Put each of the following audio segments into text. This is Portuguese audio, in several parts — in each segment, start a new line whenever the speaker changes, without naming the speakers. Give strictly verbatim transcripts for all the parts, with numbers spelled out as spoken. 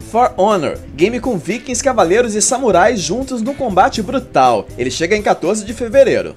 For Honor, game com vikings, cavaleiros e samurais juntos num combate brutal. Ele chega em quatorze de fevereiro.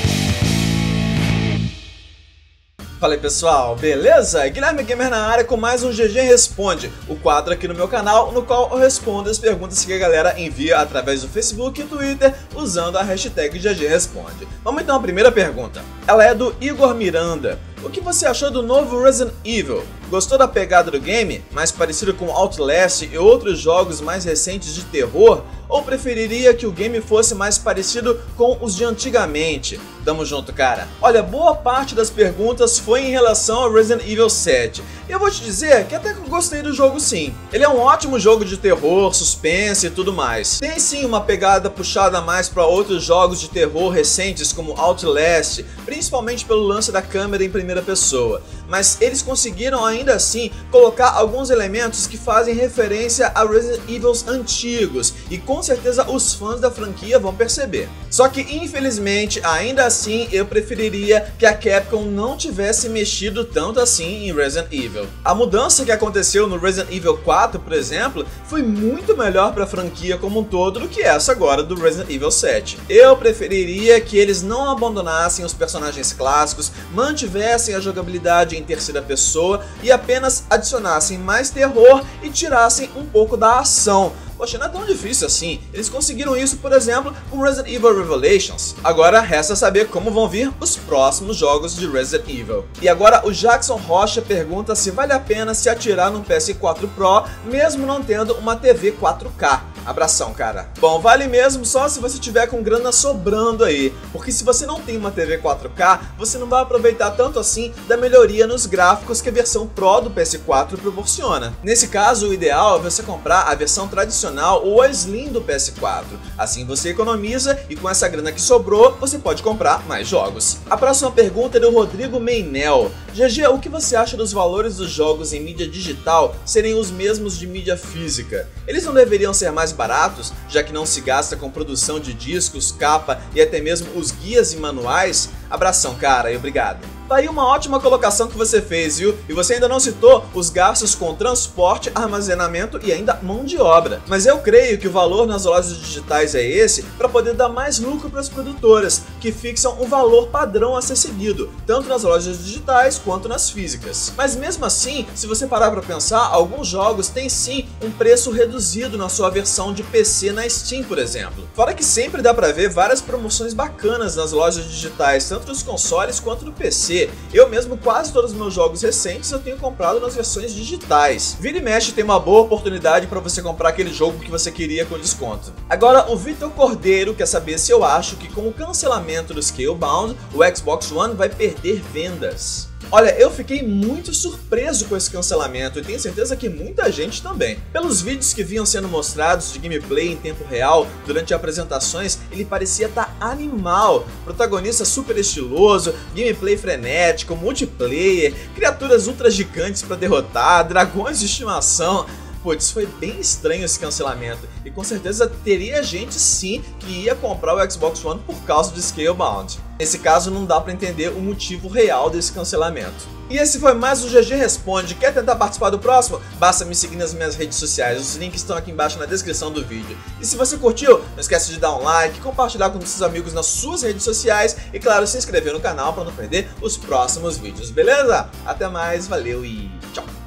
Fala aí pessoal, beleza? Guilherme Gamer na área com mais um G G Responde, o quadro aqui no meu canal no qual eu respondo as perguntas que a galera envia através do Facebook e Twitter usando a hashtag G G Responde. Vamos então à primeira pergunta. Ela é do Igor Miranda. O que você achou do novo Resident Evil? Gostou da pegada do game, mais parecido com Outlast e outros jogos mais recentes de terror? Ou preferiria que o game fosse mais parecido com os de antigamente? Tamo junto, cara. Olha, boa parte das perguntas foi em relação ao Resident Evil sete. E eu vou te dizer que até que eu gostei do jogo sim. Ele é um ótimo jogo de terror, suspense e tudo mais. Tem sim uma pegada puxada mais para outros jogos de terror recentes como Outlast, principalmente pelo lance da câmera em primeira pessoa. Mas eles conseguiram ainda assim colocar alguns elementos que fazem referência a Resident Evil antigos e com certeza os fãs da franquia vão perceber. Só que infelizmente ainda assim eu preferiria que a Capcom não tivesse mexido tanto assim em Resident Evil. A mudança que aconteceu no Resident Evil quatro, por exemplo, foi muito melhor para a franquia como um todo do que essa agora do Resident Evil sete. Eu preferiria que eles não abandonassem os personagens clássicos, mantivessem a jogabilidade em terceira pessoa e apenas adicionassem mais terror e tirassem um pouco da ação. Poxa, não é tão difícil assim. Eles conseguiram isso, por exemplo, com Resident Evil Revelations. Agora resta saber como vão vir os próximos jogos de Resident Evil. E agora o Jackson Rocha pergunta se vale a pena se atirar no P S quatro Pro, mesmo não tendo uma T V quatro K. Abração, cara. Bom, vale mesmo só se você tiver com grana sobrando aí, porque se você não tem uma T V quatro K, você não vai aproveitar tanto assim da melhoria nos gráficos que a versão Pro do P S quatro proporciona. Nesse caso, o ideal é você comprar a versão tradicional ou a Slim do P S quatro. Assim você economiza e com essa grana que sobrou, você pode comprar mais jogos. A próxima pergunta é do Rodrigo Meinel. G G, o que você acha dos valores dos jogos em mídia digital serem os mesmos de mídia física? Eles não deveriam ser mais baratos, já que não se gasta com produção de discos, capa e até mesmo os guias e manuais? Abração, cara, e obrigado. Tá aí uma ótima colocação que você fez, viu? E você ainda não citou os gastos com transporte, armazenamento e ainda mão de obra. Mas eu creio que o valor nas lojas digitais é esse para poder dar mais lucro para as produtoras, que fixam um valor padrão a ser seguido, tanto nas lojas digitais quanto nas físicas. Mas mesmo assim, se você parar para pensar, alguns jogos têm sim um preço reduzido na sua versão de P C na Steam, por exemplo. Fora que sempre dá para ver várias promoções bacanas nas lojas digitais, tanto dos consoles quanto do P C. Eu mesmo, quase todos os meus jogos recentes eu tenho comprado nas versões digitais. Vira e mexe tem uma boa oportunidade para você comprar aquele jogo que você queria com desconto. Agora o Vitor Cordeiro quer saber se eu acho que com o cancelamento do Scalebound, o Xbox One vai perder vendas. Olha, eu fiquei muito surpreso com esse cancelamento e tenho certeza que muita gente também. Pelos vídeos que vinham sendo mostrados de gameplay em tempo real durante apresentações, ele parecia estar animal. Protagonista super estiloso, gameplay frenético, multiplayer, criaturas ultra gigantes para derrotar, dragões de estimação. Putz, foi bem estranho esse cancelamento e com certeza teria gente sim que ia comprar o Xbox One por causa do Scalebound. Nesse caso não dá pra entender o motivo real desse cancelamento. E esse foi mais um G G Responde. Quer tentar participar do próximo? Basta me seguir nas minhas redes sociais, os links estão aqui embaixo na descrição do vídeo. E se você curtiu, não esquece de dar um like, compartilhar com seus amigos nas suas redes sociais e claro, se inscrever no canal para não perder os próximos vídeos, beleza? Até mais, valeu e tchau!